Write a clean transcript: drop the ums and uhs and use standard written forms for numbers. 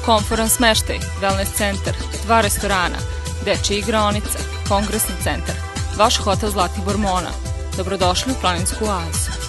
komforan smeštaj, wellness centar, 2 restorana, dečja igraonica, kongresni centar, vaš hotel Zlatibor Mona. Dobrodošli u planinsku oazu.